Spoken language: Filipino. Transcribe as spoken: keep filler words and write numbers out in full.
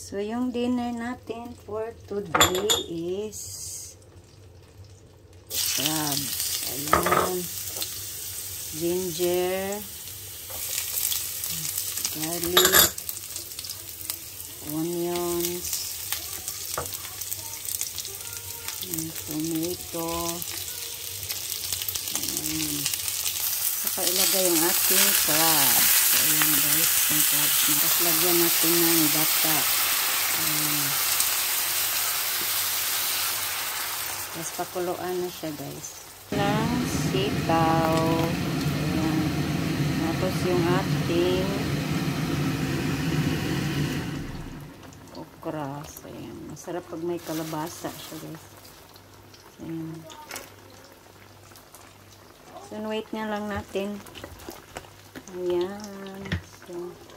So, yung dinner natin for today is crabs. Ayan. Ginger. Garlic. Onions. Tomato. Ayan. Saka ilagay yung ating crabs. Ayan guys, yung crabs. Tapos lagyan natin ng gata. Ayan. Tapos pakuluan na siya guys. Ng sitaw. Ayan. Tapos yung ating okra. Ayan. Masarap pag may kalabasa siya guys. Ayan. So, wait niya lang natin. Ayan. So,